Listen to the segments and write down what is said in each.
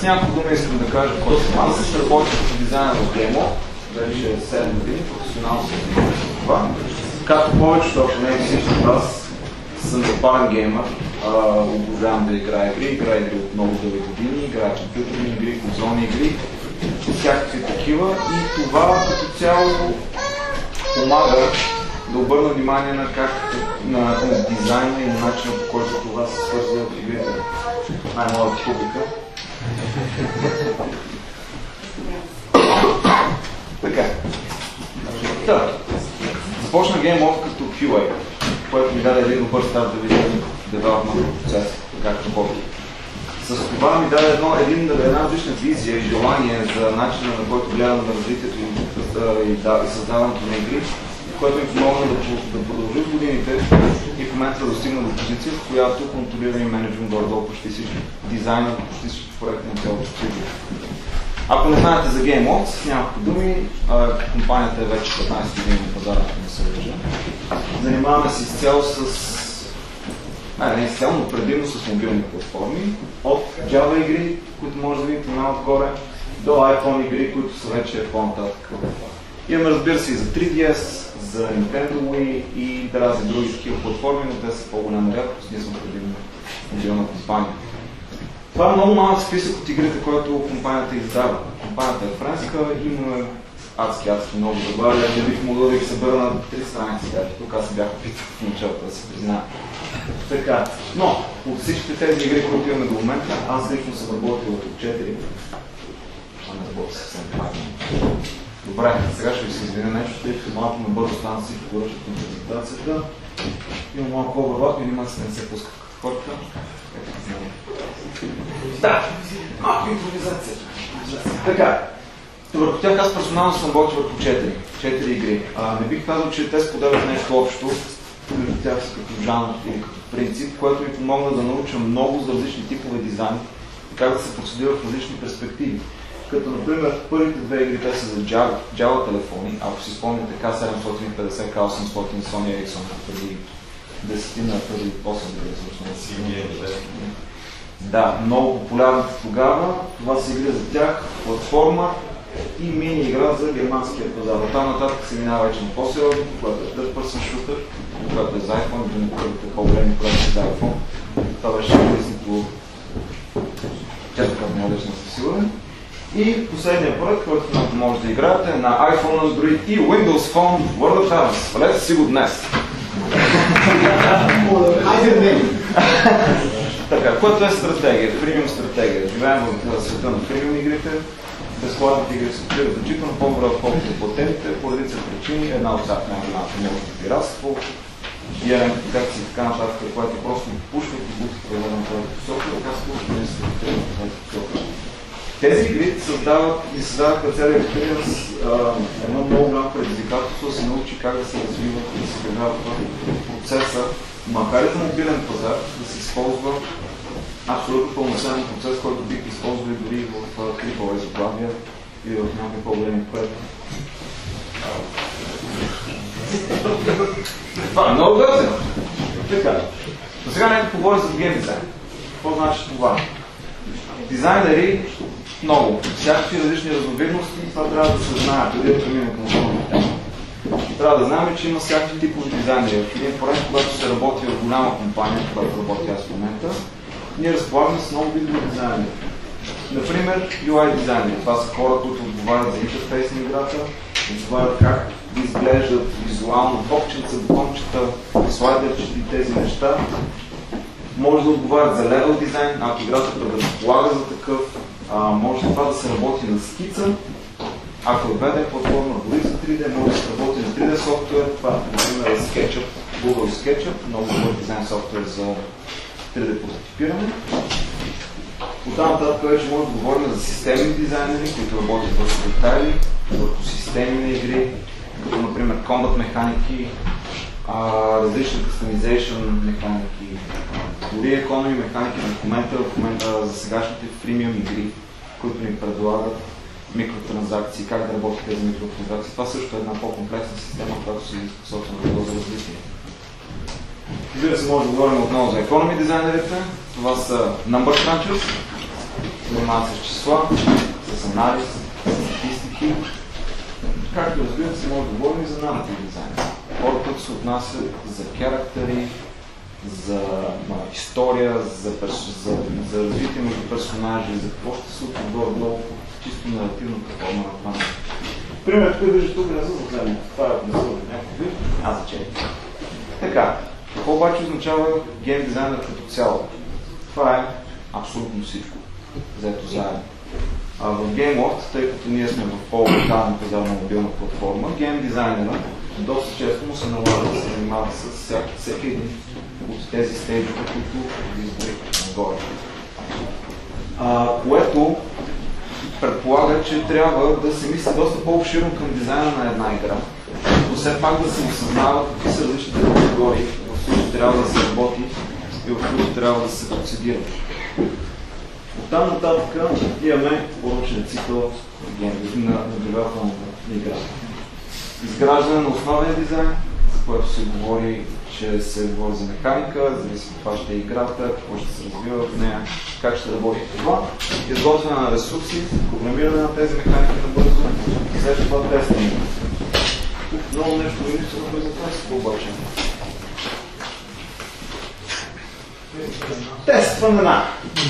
С няколко думи искам да кажа какво съм аз. Работих в дизайна в GameLoft, вече 7 години, професионално съм това. Както повечето, ако не всички от вас, съм запален геймър. Обожавам да играя игри от много дълги години, играя компютърни игри, конзолни игри, всякакви такива и това като цяло помага да обърна внимание на на дизайна и на начина, по който това се свързва в игрите. Най-малата публика. Така. Започна GameLoft като QA, което ми даде един добър старт да видя девелопмент процес, както ходи. С това ми даде една различна визия и желание за начина, на който гледам на развитието и създаването на игри, което ми помогна да продължи в годините и в момента да достигна до позиция, в която контролирам и менеджмент горе-долу почти всички дизайна, почти всички проекти на цялото студио. Ако не знаете за GameLoft, с няколко думи, компанията е вече 15 години на пазара, ако не се лъжа. Занимаваме се изцяло не изцяло, но предимно с мобилни платформи, от Java игри, които може да видите отгоре, до iPhone игри, които са вече по-нататък. Имаме, разбира се, и за 3DS, за Nintendo Wii и разни други такива платформи, но те са по-голяма рядкост, ние сме предимно мобилна компания. Това е много малък списък от игрите, който компанията издава. Компанията е френска, има адски много забавя. Не бих могъл да ги събера на 3 страници. Тук аз се бях опитал в началото, да се призная. Така, но от всичките тези игри, които имаме до момента, аз лично съм работил от 4. А не работя съвсем правилно. Добре, сега ще ви се извиня нещо, тъй като малко набързо стана си поръчат на презентацията. Имам малко по-бърбатно и нима се не се пускат хората. Да, малко импровизация. Така, върху тях аз персонално съм работил върху 4 игри. Не бих казал, че те споделят нещо общо, между тях са като жанр или като принцип, което ми помогна да науча много за различни типове дизайн и как да се процедира в различни перспективи. Като, например, първите 2 игри те са за Java телефони, ако си спомняте K750, K800, Sony Ericsson преди 8 години. Да, много популярни тогава. Това са игри за тях, платформа и мини игра за германския пазар. Оттам нататък се минава вече на по-сериозно, което е Third Person Shooter, което е за iPhone, един от първите по-големи проекти за iPhone. Това беше по често като младеж не съм сигурен. И последния проект, който може да играете е на iPhone, Android и Windows Phone World of Tanks. Валете си го днес! Така, което е стратегия, премиум стратегия. Живеем в света на премиум игрите. Безплатните игри се купират значително по-добре, отколкото платените, по редица причини. Една от тях може да пиратство, инфекции и така нататък, което просто пушват и бутат правила на тази посока, така се пушват и се тръгват на тази посока. Тези игри създаваха целия експириенс едно много голямо предизвикателство да се научи как да се развива и да се преграва процеса, макар и за мобилен пазар, да се използва абсолютно пълноценен процес, който бих използвали дори в клипове заглавия или в някакви по-големи проекти. Това е много готино! Така. Но сега нека поговоря за гейм дизайн. Какво значи това? Дизайнери много. Всякакви различни разновидности, това трябва да се знае, преди да преминем към основната тема. Трябва да знаем, че има всякакви типови дизайнери. В един проект, когато се работи в голяма компания, която работи аз в момента, ние разполагаме с много видове дизайнери. Например, UI дизайнери. Това са хора, които отговарят за интерфейс на играта, отговарят как изглеждат визуално топченца, бутончета, слайдерчета и тези неща. Може да отговарят за левел дизайн, ако играта предразполага за такъв. Може това да се работи на скица. Ако е беден платформа дори за 3D, може да се работи на 3D софтуер. Това, например, е SketchUp, Google SketchUp, много добър дизайн софтуер за 3D прототипиране. Оттам нататък вече може да говорим за системни дизайнери, които работят върху детайли, върху системи на игри, като например combat механики, различни customization механики, дори economy механики в момента за сегашните фримиум игри, които ни предлагат микротранзакции, как да работят тези микротранзакции. Това също е една по-комплексна система, която се изисква собствено за развитие. Разбира се, може да говорим отново за economy дизайнерите. Това са number crunchers. занимават с числа, с анализ, с статистики. Както разбира се, може да говорим и за нанотив дизайн. Хората, които се отнасят за характери, за история, за развитие между персонажи, за какво ще се случи долу, чисто наративната форма на това. Пример, който вижда тук, не са загледани. Това е не са някакви, аз зачем. Така, какво обаче означава гейм дизайнер като цяло? Това е абсолютно всичко, взето заедно. В GameLoft, тъй като ние сме в по-локална пазарна мобилна платформа, гейм дизайнера доста често му се налага да се занимава с всеки един от тези стейджове, които ви изборих нагоре. Което предполага, че трябва да се мисли доста по-обширно към дизайна на една игра, но все пак да се осъзнава какви са различните категории, в които трябва да се работи и в които трябва да се процедира. Оттам нататък имаме поръчен цикъл на девелопмента на играта. Изграждане на основния дизайн, за което се говори, че се говори за механика, зависи от това ще е играта, какво ще се развива в нея, как ще работи това. Изготвяне на ресурси, програмиране на тези механики набързо, след това тестване. Тук много нещо мисля за това обаче. Тестване на!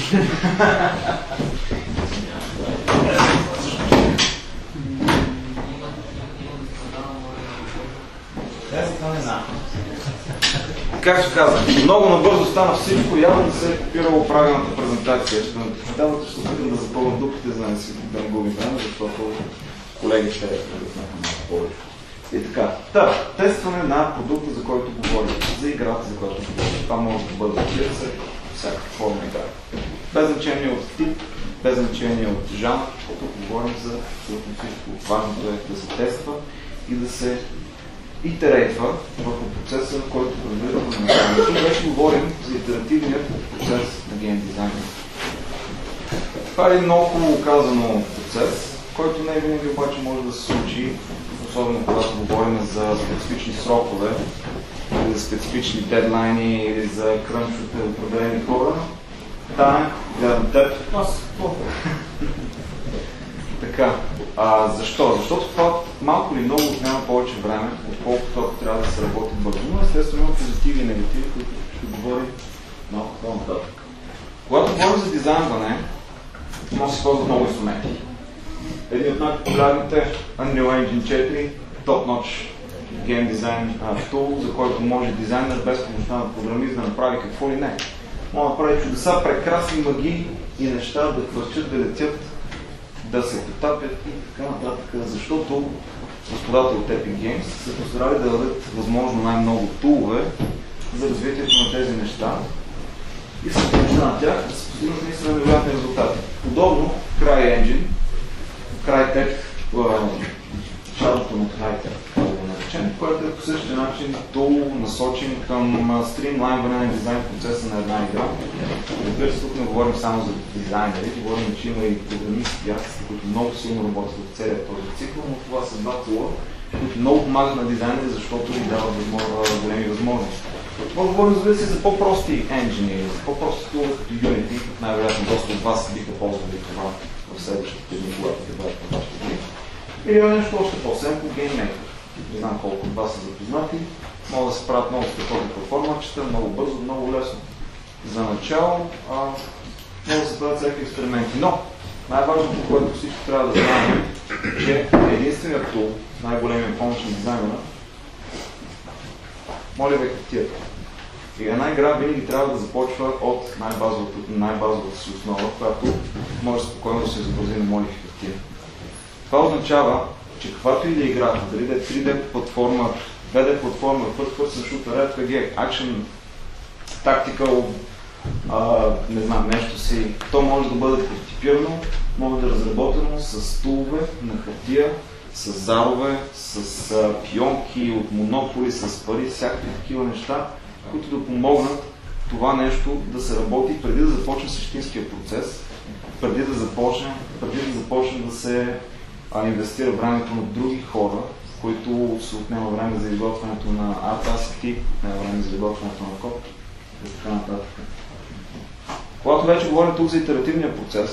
Как ще казвам, много набързо стана всичко, явно да се е копирало правилната презентация. Ще се опитам да запълна дупите, за да не губим време, защото колеги ще разпредътнаха малко повече. И така, тестване на продукта, за който говорим, за играта, за която говорим. Това може да бъде всяка форма игра. Без значение от тип, без значение от жанр, тук говорим за абсолютно всичко. Важното е да се тества и да се итерейтва върху процеса, в който предвиждаме да направим. Тук вече говорим за итеративния процес на гейм дизайна. Това е един много хубаво казано процес, който не винаги обаче може да се случи, особено когато говорим за специфични срокове, или за специфични дедлайни, или за крънч от определени хора. Гледам теб. Така. Защо? Защото това малко или много отнема повече време, отколкото ако трябва да се работи бързо, но естествено има позитиви и негативи, които ще говорим малко по-нататък. Когато говорим за дизайнване, може да се използват много инструменти. Един от най-популярните Unreal Engine 4, top-notch game design tool, за който може дизайнер без помощта на програмист да направи какво ли не. Може да направи чудеса, прекрасни магии и неща да хвърчат, да летят, да се потапят и така нататък, защото господата от Epic Games са постарали да дадат възможно най-много тулове за развитието на тези неща и с помощта на тях да се постигнат наистина невероятни резултати. Подобно CryEngine, Crytek, шарното на Crytek, да го наречем, което е по същия начин тул, насочен към стримлайнване на дизайн процеса на една игра. Разбира се, тук не говорим само за дизайнери, говорим, че има и програмисти, артисти, които много силно работят в целия този цикъл, но това са два тула, които много помагат на дизайнери, защото ни дават големи възможности. Може да говорим, разбира се, за по-прости енджини, за по-прости тула като Unity, най-вероятно доста от вас биха ползвали това в следващите дни, когато те бъдат на вашите дни. Или нещо още по-семпо, GameMaker. Не знам колко от вас са запознати. Могат да се правят много страхотни платформачета, много бързо, много лесно. За начало могат да се правят всеки експерименти. Но най-важното, което всички трябва да знаем, че единственият тул, най-големият помощ на дизайнера, моля ви хартията. И една игра винаги трябва да започва от най-базовата си основа, която може спокойно да се изобрази на моли хартия. Това означава, че каквато и да е играта, дали да е 3D платформа, 2D платформа, First Person Shooter, RPG, Action, Tactical, не знам, нещо си, то може да бъде прототипирано, може да е разработено с тулове на хартия, с зарове, с пионки от монополи, с пари, всякакви такива неща, които да помогнат това нещо да се работи преди да започне същинския процес, преди да започне да се инвестира времето на други хора, които се отнема време за изготвянето на арт-асети, отнема време за изготвянето на код и така нататък. Когато вече говорим тук за итеративния процес,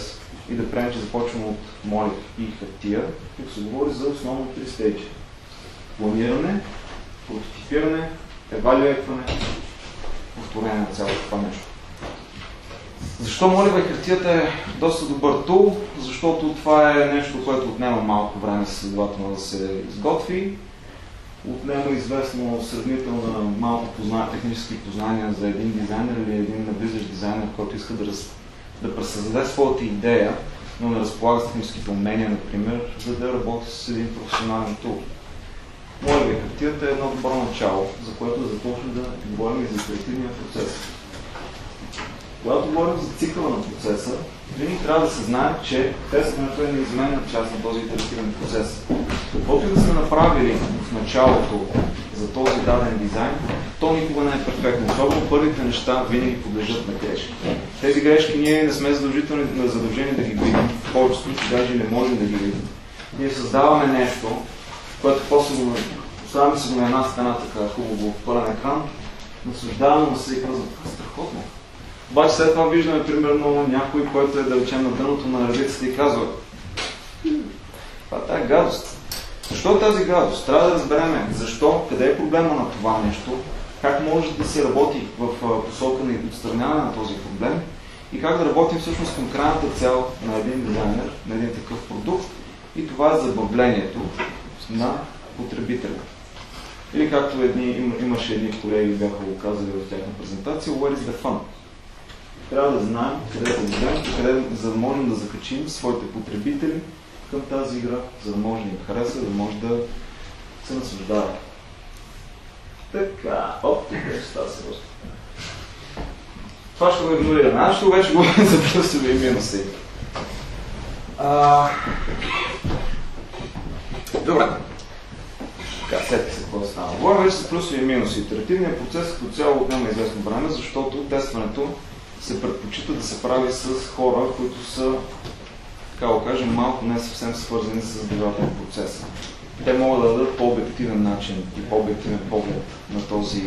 и да приемем, че започваме от молив и хартия, тук се говори за основно 3 стейджа. Планиране, прототипиране, евалюетване, повторение на цялото това нещо. Защо молива и хартията е доста добър тул? Защото това е нещо, което отнема малко време следователно да се изготви. Отнема известно сравнително малко технически познания за един дизайнер или един навлизащ дизайнер, който иска да пресъздаде своята идея, но не разполага с техническите умения, например, за да работи с един професионален тул. Молива и хартията е едно добро начало, за което да започнем да говорим и за креативния процес. Когато говорим за цикъла на процеса, винаги трябва да се знае, че тестването е неизменна част на този итеративен процес. Каквото и да сме направили в началото за този даден дизайн, то никога не е перфектно. Особено първите неща винаги подлежат на грешки. Тези грешки ние не сме задължени да ги видим. В повечето случаи даже не можем да ги видим. Ние създаваме нещо, което после го оставяме се на една стена така хубаво в пълен екран, наслаждаваме се и казваме, страхотно. Обаче след това виждаме, примерно, някой, който е да речем на дъното на редицата и казва това е гадост. Защо е тази гадост? Трябва да разберем защо, къде е проблема на това нещо, как може да се работи в посока на отстраняване на този проблем и как да работим всъщност към крайната цел на един дизайнер, на един такъв продукт и това е забавлението на потребителя. Или както имаше едни колеги бяха го казали в тяхна презентация, where is the fun? Трябва да знаем къде да играем, за да можем да закачим своите потребители към тази игра, за да може да им хареса, да може да се наслаждава. Така, тук вече става сериозно. Това ще го игнорираме. Аз ще го вече говорим за плюсове и минуси. Добре. Така, сетте се какво става. Говорим вече за плюсове и минуси. Итеративният процес като цяло отнема известно време, защото тестването се предпочита да се прави с хора, които са, така да кажем, малко не съвсем свързани с делателен процес. Те могат да дадат по-обективен начин и по-обективен поглед на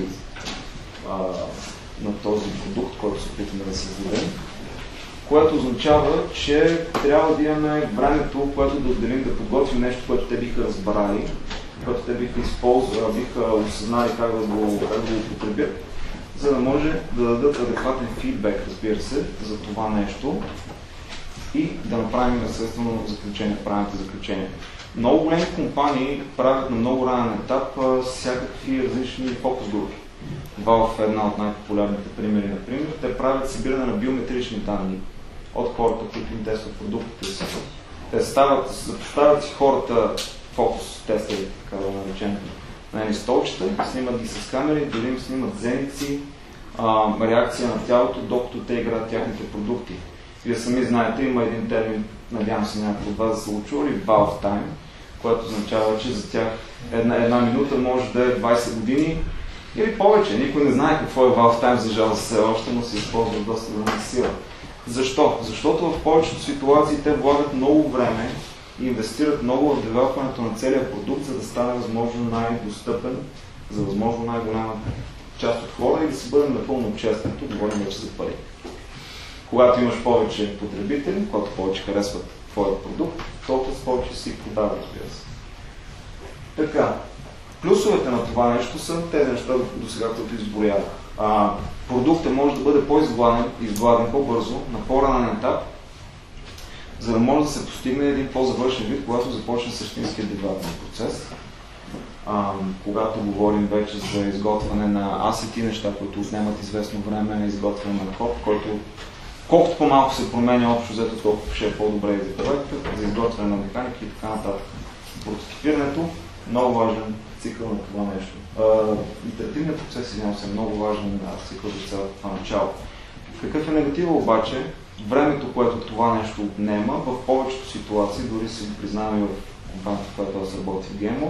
този продукт, който се опитваме да създадем, което означава, че трябва да имаме времето, което да отделим да подготвим нещо, което те биха разбрали, което те биха използвали, биха осъзнали как да го употребят, за да може да дадат адекватен фидбек, разбира се, за това нещо и да направим естествено правилните заключения. Много големи компании правят на много ранен етап всякакви различни фокус групи. Valve е една от най-популярните примери, например. Те правят събиране на биометрични данни от хората, които им тестват продуктите си. Те поставят си хората фокус тестери, така да наречем, на едни столчета, снимат ги с камери, дори им снимат зеници, реакция на тялото, докато те играят тяхните продукти. Вие сами знаете, има един термин, надявам се някой от вас да са го чули, Valve Time, което означава, че за тях една минута може да е 20 години или повече. Никой не знае какво е Valve Time, за жалост все още, но се използва доста голяма сила. Защо? Защото в повечето ситуации те влагат много време и инвестират много в девелопването на целия продукт, за да стане възможно най-достъпен за възможно най-голяма част от хора и да си бъдем напълно честни. Тук говорим вече за пари. Когато имаш повече потребители, когато повече харесват твоят продукт, толкова с повече си продава, разбира се. Така, плюсовете на това нещо са тези неща до сега, които изброявах. Продуктът може да бъде по-изгладен по-бързо, на по-ранен етап, за да може да се постигне един по-завършен вид, когато започне същинския девелопмент процес. Когато говорим вече за изготвяне на asset, неща, които отнемат известно време на изготвяне на код, който колкото по-малко се променя общо взето, толкова ще е по-добре и за проекта, за изготвяне на механики и така нататък. Прототипирането много важен цикъл на това нещо. Итеративният процес е много важен цикъл за цялото това начало. Какъв е негатива обаче? Времето, което това нещо отнема, в повечето ситуации, дори си го признаваме в компанията, в която аз работя в GMO,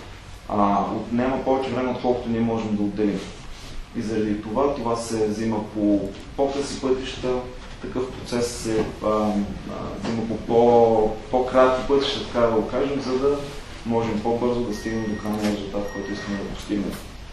отнема повече време, отколкото ние можем да отделим. И заради това се взима по по-къси пътища, такъв процес се взима по по-кратки пътища, така да го кажем, за да можем по-бързо да стигнем до крайния резултат, който искаме да постигнем.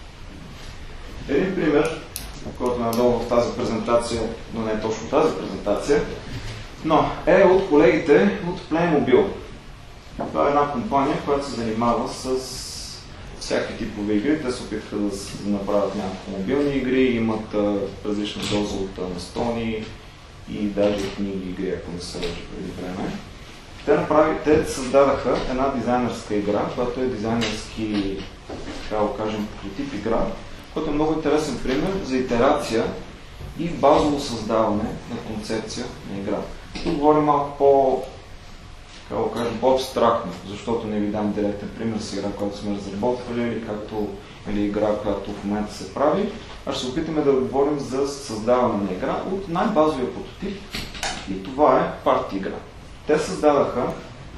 Един пример, който е надолу в тази презентация, но не е точно тази презентация, Но е от колегите от Playmobil. Това е една компания, която се занимава с всякакви типове игри. Те се опитаха да направят някакви мобилни игри, имат различна доза от настолни и даже книги игри, ако не се лъжа преди време. Те създадаха една дизайнерска игра, която е дизайнерски, така да кажем, прототип игра, който е много интересен пример за итерация и базово създаване на концепция на игра. Тук говорим малко по-абстрактно, защото не ви дам директен пример с игра, която сме разработвали или игра, която в момента се прави, а ще се опитаме да говорим за създаване на игра от най-базовия прототип и това е парти игра. Те създадоха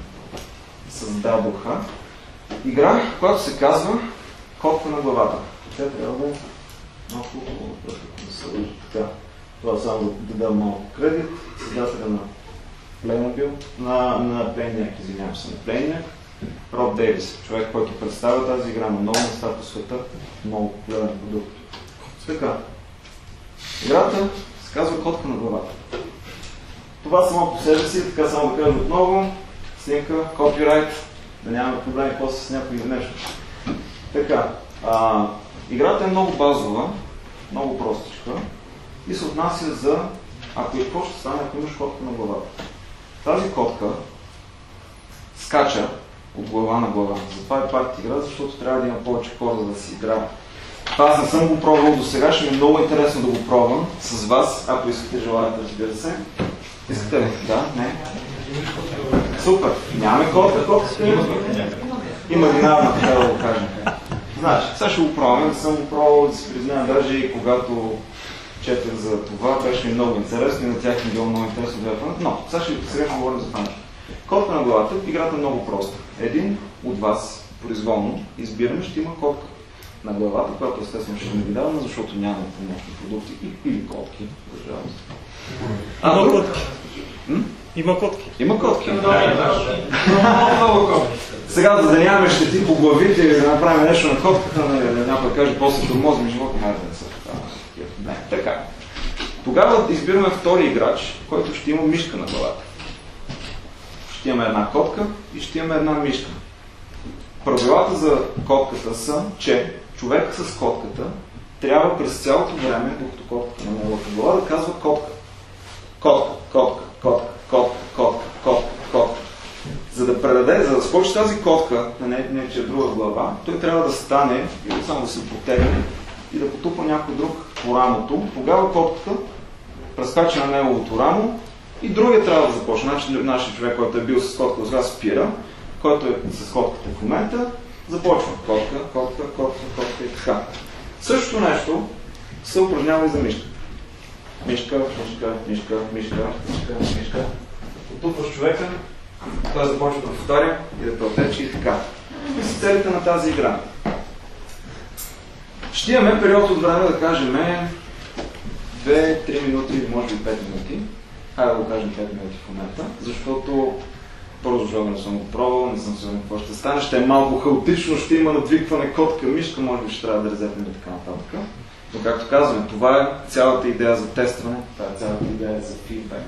игра, която се казва Котка на главата. Тя трябва да е малко да се лъжи така. Това само да дам малко кредит. Създателя на Playmobil, на Playniac, извинявам се, на Playniac, Роб Дейвис, човек, който представя тази игра на много места по света, много популярен продукт. Така, играта се казва Котка на главата. Това само по себе си, така само да кажа отново, снимка, копирайт, да нямаме проблеми после с някой нещо. Така, играта е много базова, много простичка и се отнася за ако и какво ще стане, ако имаш котка на главата. Тази котка скача от глава на глава. Затова е парти игра, защото трябва да има повече хора за да си играе. Аз не съм го пробвал до сега, ще ми е много интересно да го пробвам с вас, ако искате, желаете, разбира се. Искате ли? Да? Не? Супер! Нямаме котка, има динарна, така да го кажем. Знаеш, сега ще го пробваме, не съм го пробвал, да си признаем, даже и когато четах за това, беше ми много интересно и на тях ми било много интересно да гледам. Но, сега ще говорим за това. Котка на главата, играта е много проста. Един от вас, произволно, избираме, ще има котка на главата, която естествено ще не ви даваме, защото няма помощни продукти или котки, Има котки. Има котки. Има котки. Сега, за да нямаме щети по главите или да направим нещо на котката, някой каже, после тормозим живота, хайде да се. Не, така. Тогава избираме втори играч, който ще има мишка на главата. Ще имаме една котка и ще имаме една мишка. Правилата за котката са, че човек с котката трябва през цялото време, докато котката на неговата глава, да казва котка. Котка, котка, котка, котка, котка, котка, котка. За да скочи тази котка на нечия друга глава, той трябва да стане или само да се потегне и да потупа някой друг по рамото. Тогава котката прескача на неговото рамо и другия трябва да започне. Нашия човек, който е бил с котка, сега спира, който е с котката в момента, започва котка, котка, котка, котка и така. Същото нещо се упражнява и за мишка. Мишка, мишка, мишка, мишка, мишка, мишка. Потупваш човека, той започва да повтаря и да протече и така. И са целите на тази игра. Ще имаме период от време, да кажем 2-3 минути или може би 5 минути. Хайде да го кажем 5 минути в момента, защото първо защото не съм го пробвал, не съм сигурен какво ще стане. Ще е малко хаотично, ще има надвикване котка, мишка, може би ще трябва да резетнем и така нататък. Но както казваме, това е цялата идея за тестване, това е цялата идея за фидбек.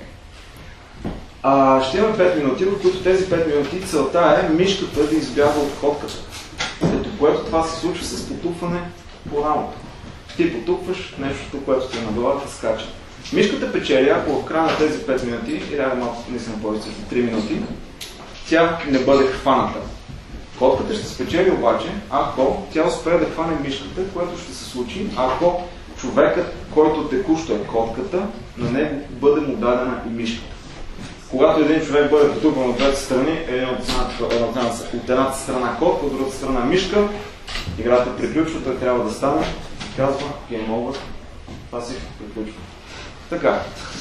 Ще имаме 5 минути, в които тези 5 минути целта е мишката да избяга от котката. Като което това се случва с потупване по рамото. Ти потупваш нещото, което ти е на главата, скача. Мишката печели, ако в края на тези 5 минути, или малко наистина повече, 3 минути, тя не бъде хваната. Котката ще спечели обаче, ако тя успее да хване мишката, което ще се случи, ако човекът, който текущо е котката, на него бъде му дадена и мишката. Когато един човек бъде потупан от двете страни, от едната страна котка, от другата страна мишка, играта приключва, той трябва да стане и казва Game Over. Това си приключва. Така.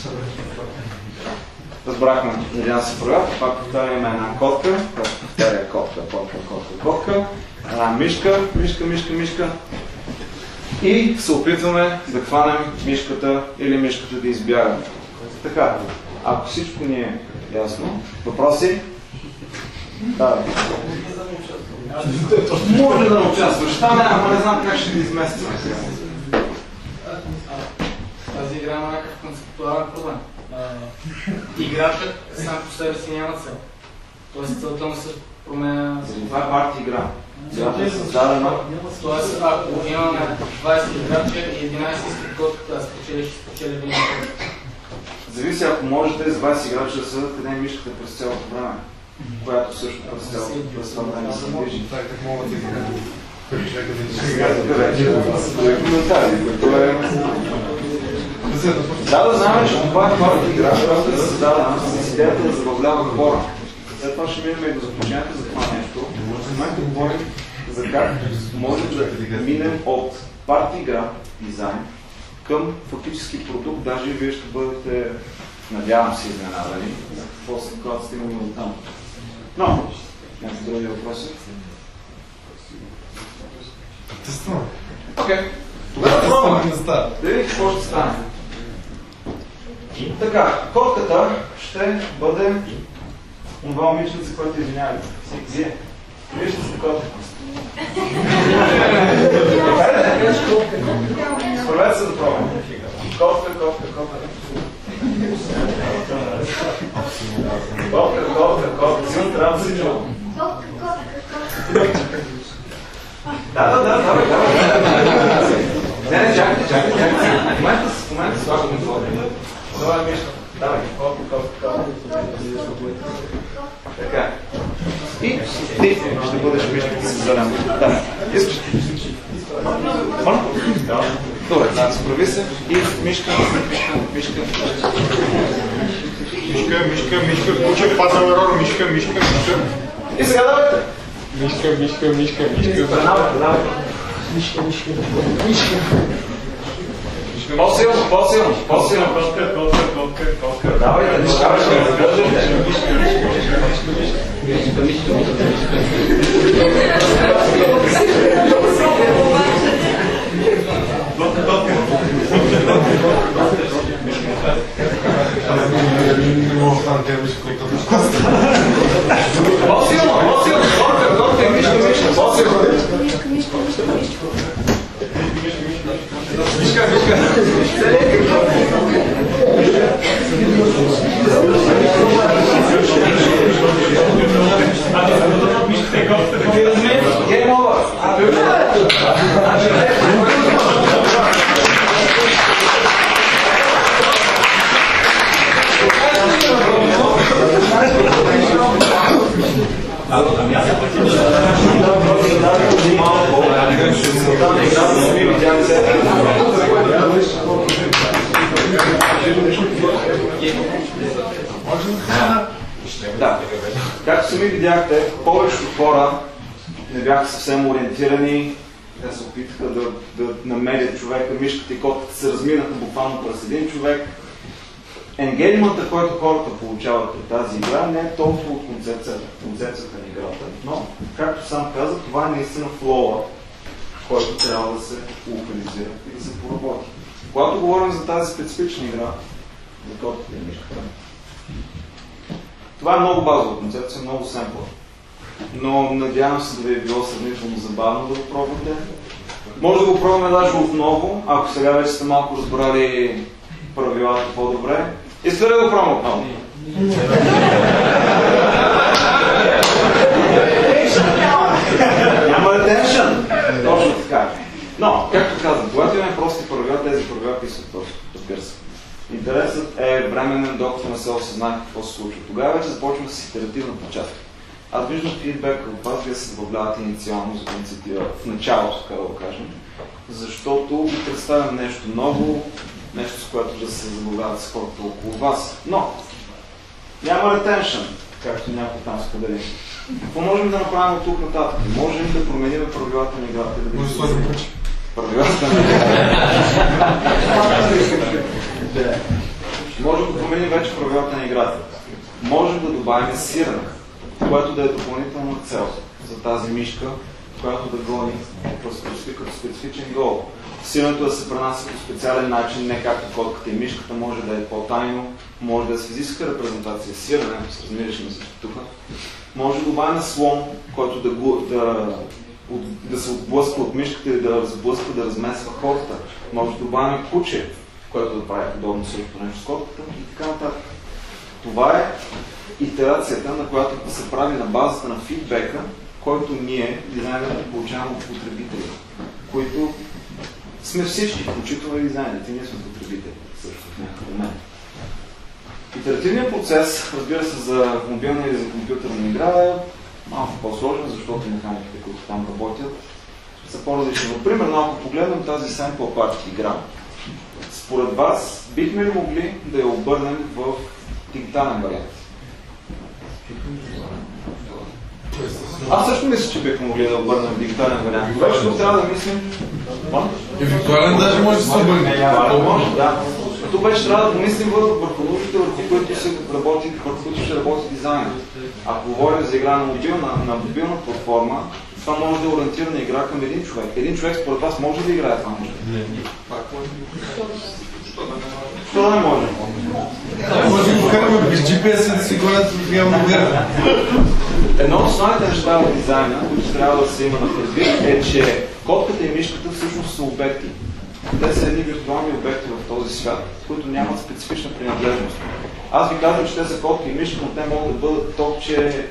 Разбрахме един си проявата, пак повтаряме една котка, която повтаря котка, котка, котка, котка, една мишка, мишка, мишка, мишка и се опитваме да хванем мишката или мишката да избяга. Така, ако всичко ни е ясно, въпроси? Да. Може да не участваш, там няма, не знам как ще ви изместим. тази игра има някакъв концептуален проблем. Играта сам по себе си няма цел. Тоест целта му се променя... Това е парти игра. Играта е създадена. Тоест, ако имаме 20 играча и 11 искат котката, а спечели, ще спечели винаги. Зависи, ако може тези 20 играча да съдат къде е мишката през цялото време, която също през това време се движи. Да знаем, че това е парти игра, която е създадена с идеята да забавлява хора. След това ще минем и до заключението за това нещо. В момента говорим за как може да минем от парти игра, дизайн, към фактически продукт. Даже и вие ще бъдете, надявам се, изненадани, после когато сте имали от там. Но, някакви други въпроси? Окей. Тогава пробваме. Да видим какво ще стане. Така, котката ще бъде това момиченце, което извинява. Вие? Вижте се котка. Справете се да пробваме. Котка. Котка. Силно трябва да се чува. Да. Не, чакай. В момента слагаме това. Това е мишка. Давай, котка. Така. И ти ще бъдеш мишката си зелена. Да. Искаш? Добре, справи се. И мишка. Мишка, куче, пазал ерор, мишка. И сега давайте. Мишка. Давай. Мишка. По-силно. Котка. Давай, да дишаваш, да задържите. Game over. Да. Както сами видяхте, повечето хора не бяха съвсем ориентирани. Те се опитаха да намерят човека, мишката и котката се разминаха буквално през един човек. Енгейджмента, който хората получават от тази игра, не е толкова от концепцията на играта, но, както сам каза, това е наистина флоуа, който трябва да се локализира и да се поработи. Когато говорим за тази специфична игра, за котката и мишката, това е много базова концепция, много семпла. Но надявам се да ви е било сравнително забавно да го пробвате. Може да го пробваме даже отново, ако сега вече сте малко разбрали правилата по-добре. Искате да го пробваме отново? Няма ретеншън! Точно така. Но, както казвам, когато имаме прости правила, тези правила писат точно, разбира се. Интересът е временен, докато не се осъзнае какво се случва. Тогава вече започваме с итеративната част. Аз виждам фидбек от вас, вие се забавлявате инициално за инициатива в началото, така да го кажем, защото ви представям нещо ново, нещо с което да се забавляват с хората около вас. Но няма ретеншън, както някой там сподели. Какво можем да направим от тук нататък? Можем да променим правилата на играта. Може да сложим ключ. Правилата на играта. Можем да променим вече правилата на играта. Можем да добавим сирене, което да е допълнителна цел за тази мишка, която да гони като специфичен гол. Сиренето да се пренася по специален начин, не както котката и мишката, може да е по-тайно, може да е с физическа репрезентация, сирене, размиришме се тук. Може да добавим слон, който да се отблъсква от мишката и да разблъсква, да размесва хората. Може да добавим куче, което да прави подобно същото нещо с кодката и така нататък. Това е итерацията, на която се прави на базата на фидбека, който ние, дизайнерите, получаваме от потребители, които сме всички, включително и дизайнерите, ние сме потребители също в някакъв момент. Итеративният процес, разбира се, за мобилна или за компютърна игра е малко по-сложен, защото механиките, които там работят, са по-различни. Например, ако погледнем тази Sample Party игра, според вас бихме ли могли да я обърнем в дигитален вариант? Аз също мисля, че бихме могли да обърнем в дигитален вариант. Това ще трябва да мислим. Виртуален даже може да се обърне. Да. Тук вече трябва да помислим върху нуждите, върху които ще работи дизайнът. Ако говорим за игра на мобилна платформа, това може да е ориентирана игра към един човек. Един човек според вас може да играе това нещо? Не. Що да не може? Може да го караме без GPS и да си гонят в реално време. Едно от основните неща в дизайна, които трябва да се има на предвид, е, че котката и мишката всъщност са обекти. Те са едни виртуални обекти в този свят, които нямат специфична принадлежност. Аз ви казвам, че те са котки и мишки, но те могат да бъдат топче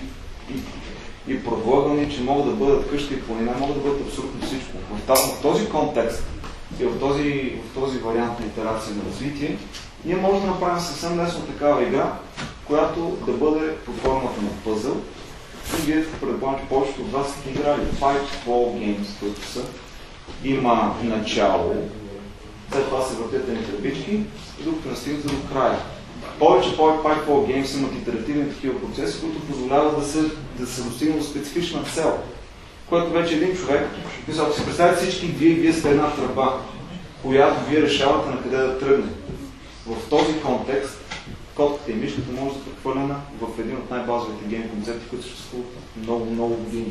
и проводани, че могат да бъдат къща и планина, могат да бъдат абсолютно всичко. В този контекст и в този вариант на итерация на развитие, ние можем да направим съвсем лесно такава игра, която да бъде под формата на пъзъл. И вие предполагам, че повечето от вас сте играли 5 ball games, които са. Има начало, след това се въртят едни тръбички, докато настигнете до края. Повече 5 ball games имат итеративни такива процеси, които позволяват да се достигне до специфична цел, което вече един човек, ако си представите всички вие сте една тръба, която вие решавате на къде да тръгне. В този контекст котката и мишката може да се прехвърлена в един от най-базовите гейм концепти, които съществуват много години.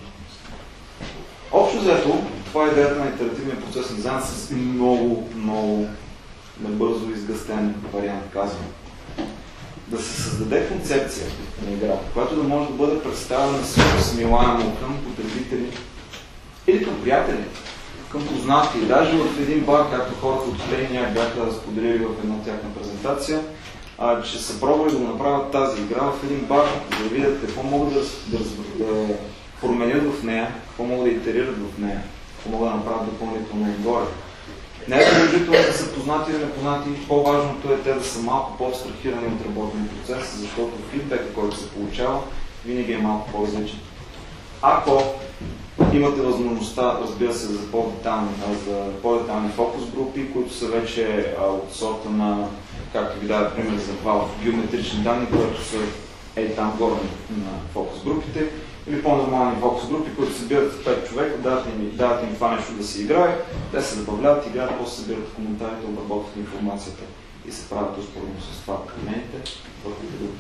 Общо взето, това е идеята на итеративния процес на дизайн с много набързо изгъстен вариант, казвам. Да се създаде концепция на игра, която да може да бъде представена смилаемо към потребители или към приятели, към познати. Даже в един бар, както хората от Пления бяха споделили в една тяхна презентация, че са пробвали да направят тази игра в един бар, да видят какво могат да променят в нея, какво могат да итерират в нея, какво могат да направят допълнително отгоре. Не е задължително да са познати или непознати, по-важното е те да са малко по-абстрахирани от работния процес, защото фидбекът, който се получава, винаги е малко по-различен. Ако имате възможността, разбира се, за по-детални фокус групи, които са вече от сорта на, както ви даде пример за Valve, биометрични данни, които са там горе на фокус групите, или по-нормални фокус групи, които събират 5 човека, дават им това нещо да се играе, те се забавляват, играят, после събират коментарите, обработват информацията и се правят успоредно с това промените върху продукта.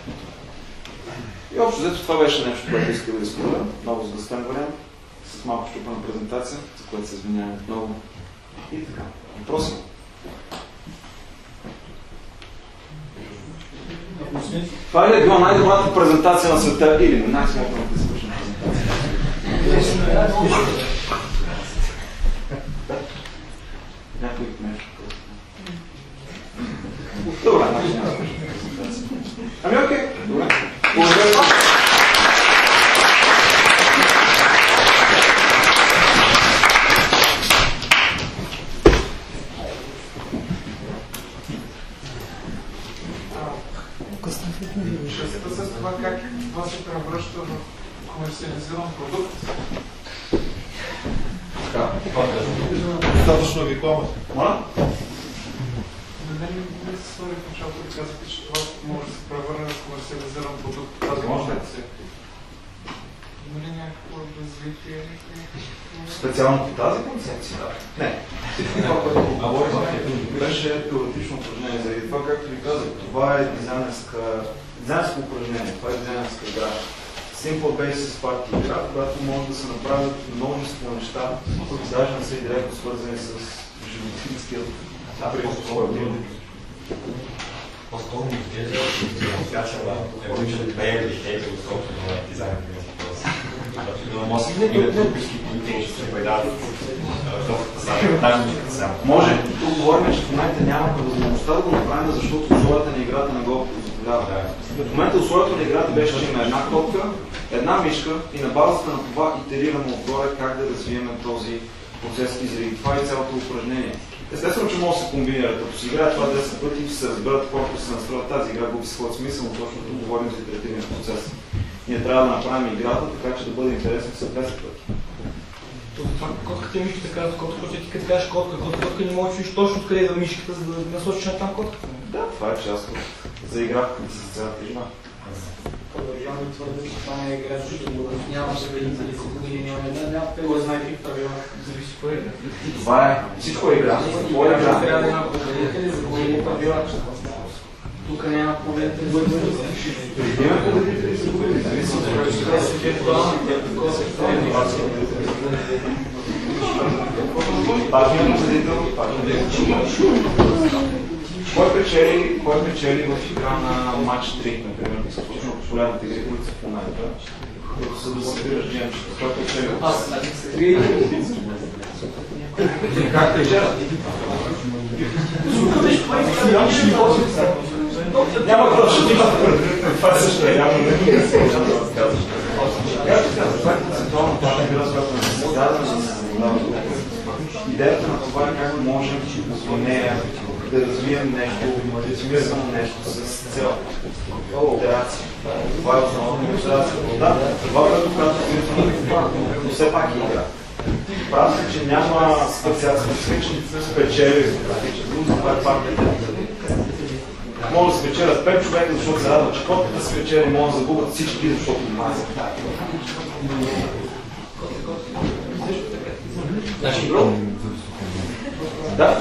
И общо взето това беше нещо, което исках да споделя. Много сгъстен вариант, с малко щупена презентация, за което се извинявам отново. И така. Въпроси? Това ли е била най-добрата презентация на света или най-смъртната извършена презентация? Някой нещо. Добре, значи няма презентация. Ами окей, добре. Благодаря. Шестата с това как това се превръща в комерциализиран продукт. Достатъчно реклама. Не се свари в началото да казвате, че това може да се превърне в комерциализиран продукт. Тази концепция. Има ли някакво развитие? Специално по тази концепция? Не. Това, което беше теоретично упражнение. Заради това, както ви казах, това е дизайнерско упражнение, това е дизайнерска игра. Simple Basis Party игра, която може да се направят множество неща, които даже не са и директно свързани с животинския принцип. По-скоро ми изглежда, че повече две собствено дизайн. Може да има тъпички, които ще се предават Може, тук говорим, че в момента нямаме възможността да го направим, защото условията на играта не го позволяват. В момента условията на играта беше, че има една котка, една мишка и на базата на това итерираме отгоре как да развием този процес и заради това и цялото упражнение. Естествено, че може да се комбинират. Ако си играе това 10 пъти и се разберат хората, се настроят тази игра, губи своят смисъл, но точно тук говорим за итеративния процес. Ние трябва да направим играта така, че да бъде интересен с 10 пъти. Котката е мишка, така да котка, ти като кажеш котка, не можеш да виж точно откъде да мишката, за да насочиш на там котката. Да, това е част от заигравката с цялата игра. Продължаваме твърда, че това не е игра, защото няма се види дали се години няма една, кой знае какви правила, зависи кой е. Това е, всичко е игра. Какво е игра? Трябва да има победители, за години правила. Тук няма победители, за години. Има победители за години. Пак има победител, пак Кой печели в игра на матч 3, например, точно голямите игри, които са в момента, които са да събираш джемчета? Кой печели? Аз. Как печелят? Няма точно, това също е явно не се може да разказваш. Както казах, това е концептуална тази игра, с която не се дадена за да се занимава. Идеята на това е как можем в нея да развием нещо, смислено нещо с цел. Модерация. Това е основна модерация. Да, това, което казвам, но все пак е игра. Прав се, че няма специалистични спечели. Това е пак може да спечелят 5 човека, защото се радва, че котката спечели, може да загубят всички, защото мазят. Значи друг? Да.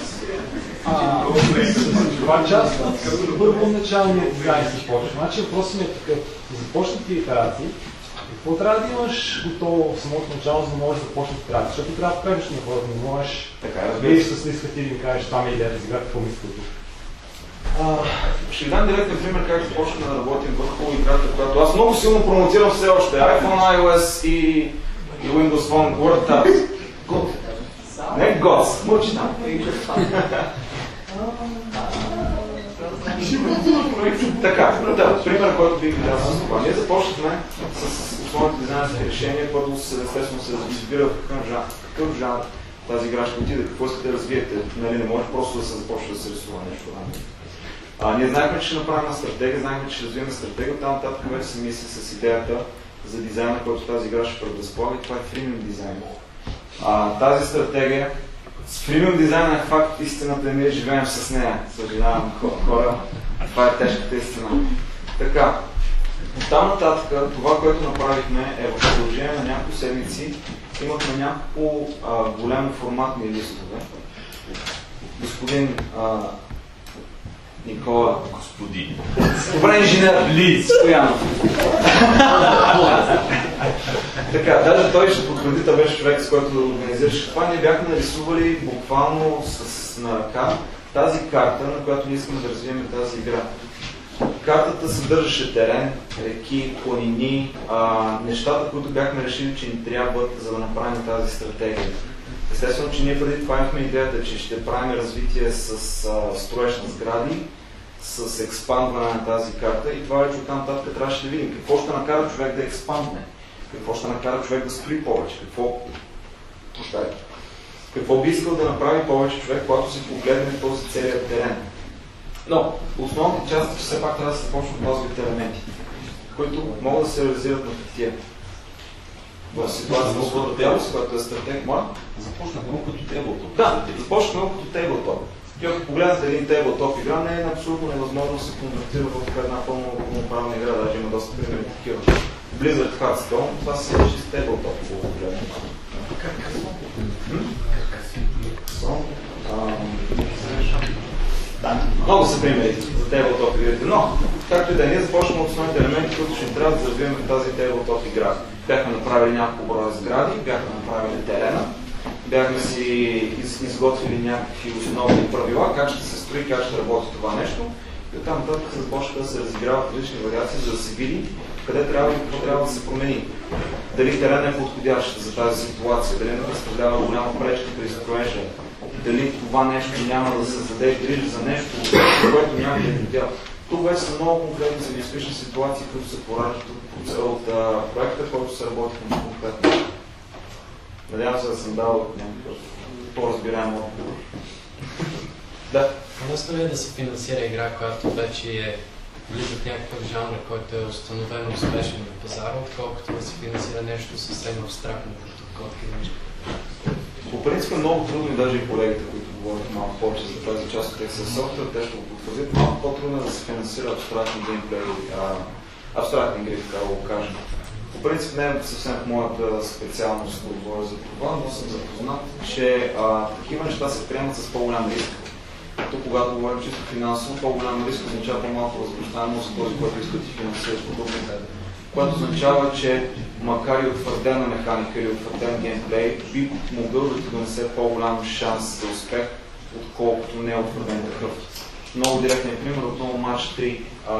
Това част, като първоначалният дизайн се почва. Значи въпросът ми е такъв. Започнат ти итерации, какво трябва да имаш готово в самото начало, за да можеш да започнеш итерации? Защото трябва да кажеш на хората, не можеш да видиш с лиската и да им кажеш, това ми е идеята за игра, какво мислите тук. Ще ви дам директен пример как започнахме да работим върху играта, която аз много силно промотирам все още. iPhone, iOS и Windows Phone, WordTab. Не GOTS, мълчи там. Така, да, пример, който бих ви дал с това. Ние започнахме с основните дизайнерски решения, първо естествено се разбира в какъв жанр тази игра ще отиде, какво искате да развиете. Нали, не може просто да се започне да се рисува нещо. Ние знаехме, че ще направим стратегия, знаехме, че ще развиваме стратегия, там нататък вече се мисли с идеята за дизайна, който тази игра ще предразполага и това е фримиум дизайн. Тази стратегия с фримиум дизайна е факт, истината ние живеем с нея. Съжалявам хора, това е тежката истина. Така, там нататък това, което направихме е в продължение на няколко седмици, имахме няколко голямо форматни листове. Господин Никола. Господин. Добре, инженер Ли Стоянов. Така, даже той ще потвърди, той беше човек, с който да организираше това. Ние бяхме нарисували буквално на ръка тази карта, на която ние искаме да развием тази игра. Картата съдържаше терен, реки, планини, нещата, които бяхме решили, че ни трябват, за да направим тази стратегия. Естествено, че ние преди това имахме идеята, че ще правим развитие с строеж на сгради, с експандване на тази карта и това вече оттам нататък трябваше да видим какво ще накара човек да експандне, какво ще накара човек да строи повече, какво би искал да направи повече човек, когато си погледне този целият терен. Но основните части, че все пак трябва да се започнат базовите елементи, които могат да се реализират на хартия. В ситуацията с World, която е стратегия, започнахме много като тейблтоп. Да, започнахме много като тейблтоп. И ако погледнете един тейблтоп игра, не е абсолютно невъзможно да се конвертира в една пълноправна игра, даже има доста примери такива. Blizzard Hearthstone, това се свърши с тейблтоп, ако го погледнете. Да, много са примери за тейблтоп игрите, но както и да ние започваме от основните елементи, които ще трябва да развием в тази тейблтоп игра. Бяхме направили няколко броя сгради, бяхме направили терена, бяхме си изготвили някакви основни правила, как ще се строи, как ще работи това нещо Там нататък започнаха да се разиграват различни вариации, за да се види къде трябва и какво трябва да се промени. Дали терен е подходящ за тази ситуация, дали не представлява голяма пречка при строежа, дали това нещо няма да създаде грижа за нещо, което няма да е видял. Тук вече са много конкретни специфични ситуации, които се пораждат от проекта, който се работи към конкретно. Надявам се да съм дал някакъв по-разбираем отговор. Да. Уместно ли е да се финансира игра, която вече е влиза в някакъв жанр, който е установено успешен на пазара, отколкото да се финансира нещо съвсем абстрактно, като котки нещо? По принцип е много трудно и даже и колегите, които говорят малко повече за тази част от Excel Software, те ще го потвърдят. Малко по-трудно е да се финансира абстрактни геймплей, абстрактни игри, така да го кажем. По принцип не е съвсем в моята специалност да говоря за това, но съм запознат, че такива неща се приемат с по-голям риск. Тук, когато говорим чисто финансово, по-голям риск означава по-малко възвръщаемост за този, който иска да ти финансираш подобните. Което означава, че макар и утвърдена механика или утвърден геймплей, би могъл да ти донесе по-голям шанс за успех, отколкото не е утвърден такъв. Много директен пример, отново Match 3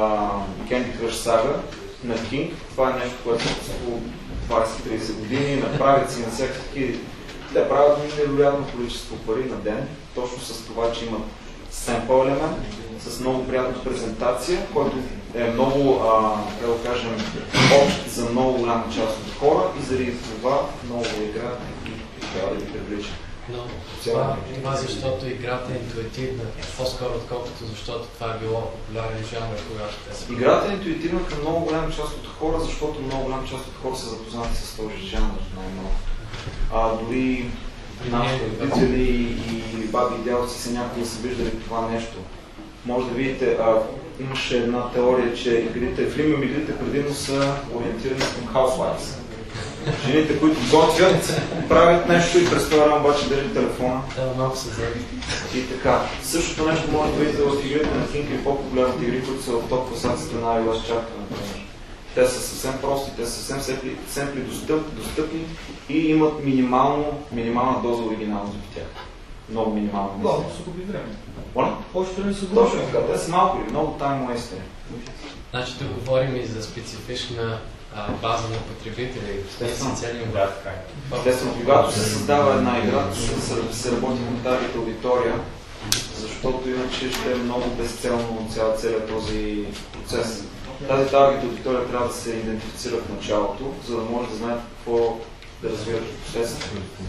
Candy Crush Saga на King. Това е нещо, което по 20-30 години направят си на всеки. Те правят невероятно количество пари на ден, точно с това, че имат семпъл елемент, с много приятна презентация, който е много, да го кажем, общ за много голяма част от хора и заради това много игра и трябва да ги привлича. Но това защото играта е интуитивна, по-скоро отколкото защото това е било популярен жанр, когато те са... Играта е интуитивна към много голяма част от хора, защото много голяма част от хора са запознати с този жанр най-много. Дори нашите родители и баби и дядовци са някога са виждали това нещо. Може да видите, имаше една теория, че игрите, филми игрите предимно са ориентирани към housewives. Жените, които готвят, правят нещо и през това обаче държат телефона. Малко се вземе. И така. Същото нещо може да видите в игрите на King и по-популярните игри, които са в топ класацията на iOS чарта, например. Те са съвсем прости, те са съвсем достъпни и имат минимална доза оригиналност в тях. Много минимална. Много са губи време. Моля? Повече време са губи. Точно така, те са малко или много time waster. Значи тук говорим и за специфична база на потребители. Те са целият град. Естествено, когато се създава една игра, се работи към тази аудитория, защото иначе ще е много безцелно целият този процес. Тази таргет аудитория трябва да се идентифицира в началото, за да може да знаят какво да развиват процеса.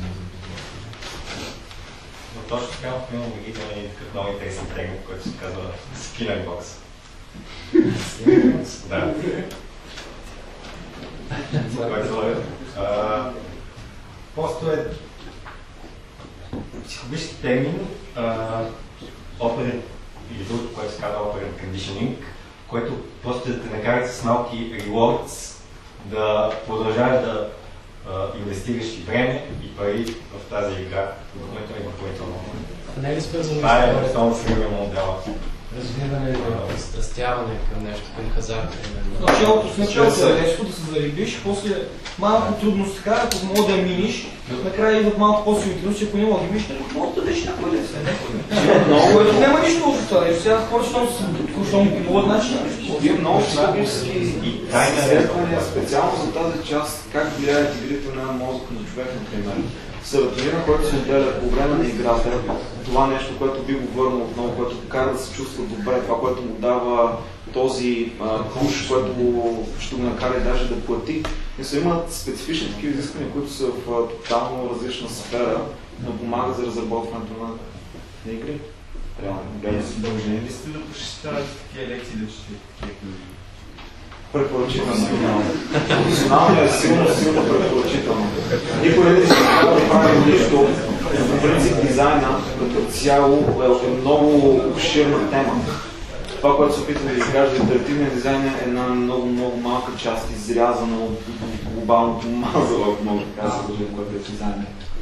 Но точно така в минало видите и такъв много интересен термин, който се казва Skinner Box. Да. Просто е психологически термин, operant или другото, което се казва operant conditioning, който просто да те накарат с малки rewards да продължаваш да инвестираш и време и пари в тази игра, допълнително и допълнително. Не е ли свързано това е основно фирмен модела. Развиване на страстяване към нещо, към хазарта? В началото е лесно да се зарибиш, после малко трудност така, ако мога да миниш, накрая идват малко по-силни трудности, ако не мога да миниш, може да дадеш някой да се не. Няма нищо лошо това, сега хората, защото му помогат начин. Вие много психологически изследвания специално за тази част, как влияят игрите на мозъка на човек, например. Серотонина, който се отделя по време на играта, това нещо, което би го върнал отново, което го кара да се чувства добре, това, което му дава този пуш, който ще го накара даже да плати. Мисля, имат специфични такива изисквания, които са в тотално различна сфера, но помагат за разработването на игри. Дължени ли сте да посещавате такива лекции, да четете такива книги? Препоръчително. Професионално е силно препоръчително. Никой не си да прави нищо. В принцип дизайна като цяло е много обширна тема. Това, което се опитвам да ви кажа, интерактивният дизайн е една много малка част, изрязана от глобалното мазало, ако мога да кажа, което е дизайна.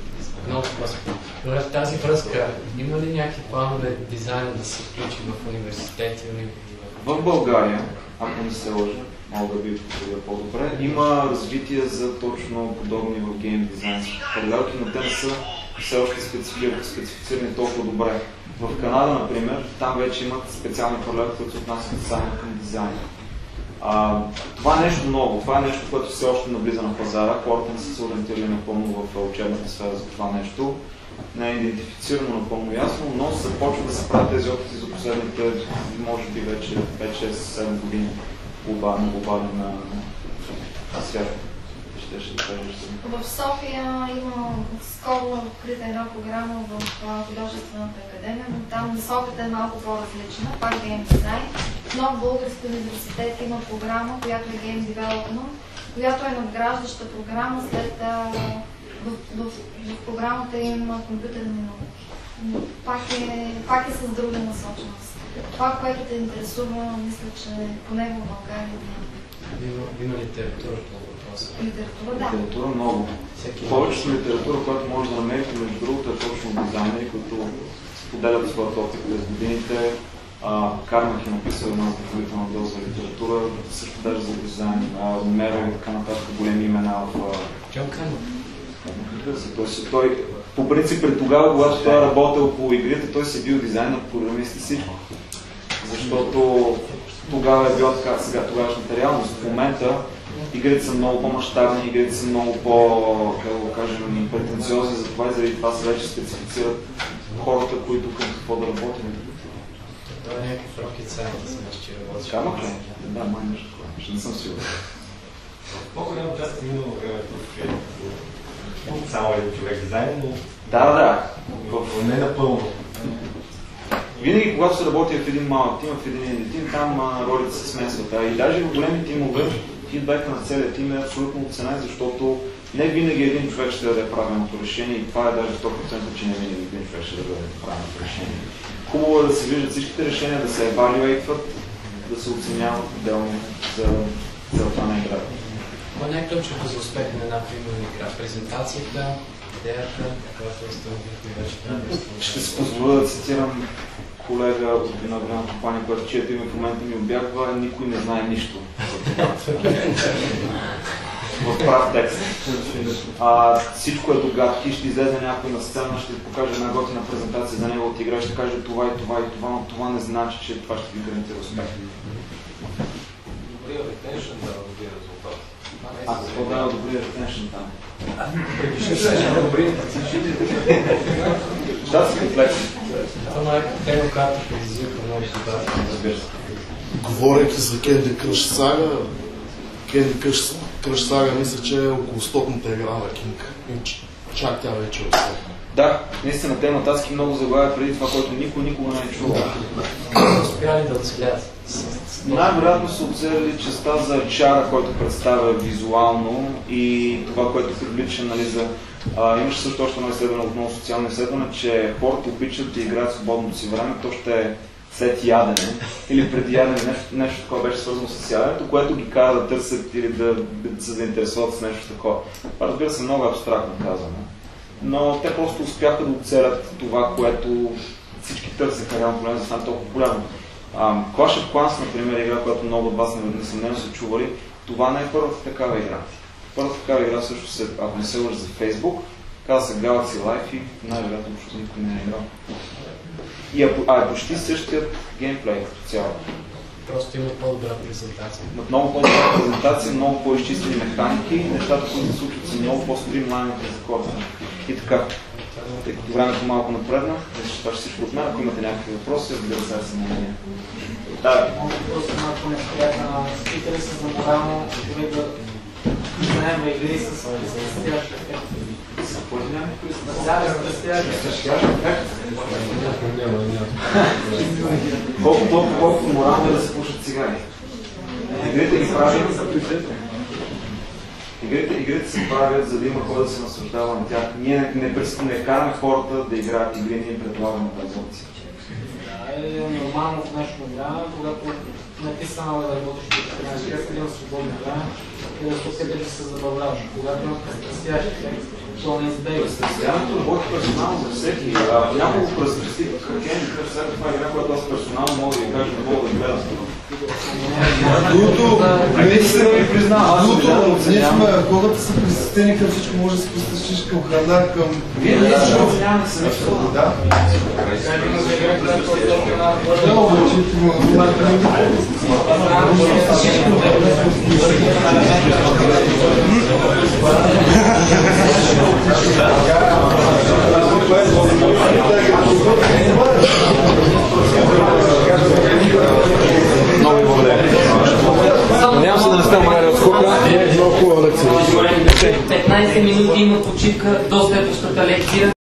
Много по-спорно. Добре, в тази връзка, има ли някакви планове дизайна да се включи в университети? В България, ако не се лъжа, мога да би подходя по-добре, има развитие за точно подобни в гейм дизайн паралелки, но те не са все още специфицирани толкова добре. В Канада, например, там вече имат специални паралелки, които се отнасят само към дизайна. Това е нещо ново, това е нещо, което все още навлиза на пазара, хората не са се ориентирали напълно в учебната сфера за това нещо. Не е идентифицирано напълно ясно, но започва да се правят тези опити за последните, може би вече 5-6-7 години на глобален свят. В София има скоро открита една програма в художествената академия, но там насоката е малко по-различна, пак гейм дизайн. Но в Български университет има програма, която е Game Development, която е надграждаща програма след в програмата има компютърни науки. Но пак е с друга насоченост. Това, което те интересува, мисля, че поне в България има литература по въпроса? Литература, да. Литература много. Повечето литература, която може да намерите, между другото, е точно дизайнери, които споделят своят опит през годините. Кармак е написал една допълнителна доза литература, също даже за дизайн, Ромеро и така нататък, големи имена в... Джон Кармак? Той, по принцип, пред тогава, когато той е работил по игрите, той си е бил дизайнер, програмист и всичко. Защото тогава е била така, сега тогавашната реалност. В момента игрите са много по-мащабни, игрите са много по-кажем, претенциозни, затова и заради това се вече специфицират хората, които към какво да работят. Това е някакъв rocket scientist, че работиш. Камък ли? Да, май нещо такова. Ще не съм сигурен. Много голяма част е минало времето, само един човек дизайн, но... Да. Не напълно. Винаги, когато се работи в един малък тим, в един тим, там ролите се смесват. И даже в големи тимове, фидбека на целия тим е абсолютно оценен, защото не винаги един човек ще даде правилното решение и това е даже 100%, че не винаги един човек ще даде правилното решение. Хубаво е да се виждат всичките решения, да се евалюейтват, да се оценяват отделно за целта на играта. Това не е ключовото за успех на една примерна игра. Презентацията, идеята, която установихме вече трябва да установим. Ще се позволя да цитирам колега от една голяма компания, която чието име в момента ми обягва, никой не знае нищо за това. В прав текст. Всичко е догадки, ще излезе някой на сцена, ще покаже една готина презентация за неговата игра, ще каже това и това и това, но това не значи, че това ще ви гарантира успех. Добрия ретеншън дава добри резултати. Какво дава добрия ретеншън там? Да, си комплексен. Това е тема, която предизвиква много дебати, разбира се. Говорейки за Candy Crush Saga, Candy Crush Saga мисля, че е около 100-та игра на King. Чак тя вече е успешна. Да, наистина темата аз много заглавя преди това, което никога не е чувал. Успяли да оцелят. Най-вероятно са оцелили частта за чара, който представя визуално и това, което привлича, нали, за... имаше също още едно изследване, отново социално изследване, че хората обичат да играят свободното си време, то ще е след ядене или преди ядене, нещо такова беше свързано с яденето, което ги кара да търсят или да се заинтересуват с нещо такова. Това, разбира се, много абстрактно казано. Но те просто успяха да оцелят това, което всички търсеха реално проблем, за да стане толкова популярно. Clash of Clans, например, игра, която много от вас несъмнено са чували, това не е първата такава игра. Първата такава игра също се, ако не се лъжа за Facebook, казва се Galaxy Life и най-вероятно защото никой не е играл. И е почти същият геймплей като цяло. Просто има по-добра презентация. Много по-добра презентация, много по-изчистени механики, нещата, които се случват са много по-стримлайнати за хората. И така, тъй като времето малко напредна, това ще всичко от мен, ако имате някакви въпроси, разбира се, аз съм на нея. Да, просто малко неприятна. Питали се за морално, дори да знаем игри с предстоящ ефект. Колко морално е да се пушат цигари. Игрите се правят, за да има хора да се наслаждава на тях. Ние не караме хората да играят игри, ние им предлагаме тази опция. Е нормално в днешно време, когато написано е да работиш по 13 часа, да има свободно време и да се да се забавляваш. Когато има предстоящ текст, то не избегва. Разпределянето работи персонално за всеки. Няколко разпрести Candy Crush, сега това е игра, която аз персонално мога да ви кажа, не мога да гледам. Хората са присъстени към всичко, може да се присъщиш към храна, към... Вие не се оценяваме семейството. Да. Много ви благодаря. Надявам се да не сте умрели от скука. Много хубава лекция. 15 минути има почивка до следващата лекция.